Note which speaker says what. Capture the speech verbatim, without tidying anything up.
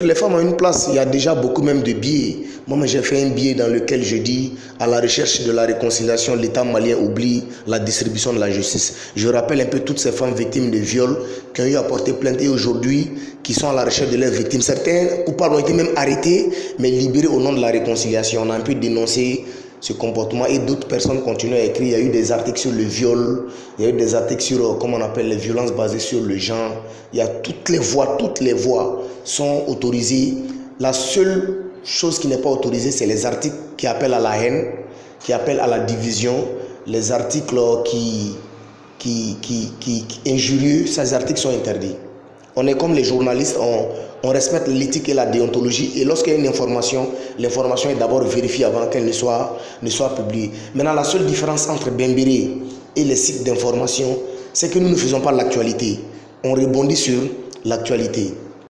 Speaker 1: Les femmes ont une place, il y a déjà beaucoup même de billets. Moi, j'ai fait un billet dans lequel je dis à la recherche de la réconciliation, l'État malien oublie la distribution de la justice. Je rappelle un peu toutes ces femmes victimes de viol qui ont eu à porter plainte et aujourd'hui qui sont à la recherche de leurs victimes. Certains coupables ont été même arrêtés, mais libérés au nom de la réconciliation. On a un peu dénoncé ce comportement et d'autres personnes continuent à écrire. Il y a eu des articles sur le viol, il y a eu des articles sur, comment on appelle, les violences basées sur le genre. Il y a toutes les voies, toutes les voies sont autorisées. La seule chose qui n'est pas autorisée, c'est les articles qui appellent à la haine, qui appellent à la division, les articles qui, qui, qui, qui, qui injurieux, ces articles sont interdits. On est comme les journalistes, on, on respecte l'éthique et la déontologie. Et lorsqu'il y a une information, l'information est d'abord vérifiée avant qu'elle ne soit, ne soit publiée. Maintenant, la seule différence entre Bembéré et les sites d'information, c'est que nous ne faisons pas l'actualité. On rebondit sur l'actualité.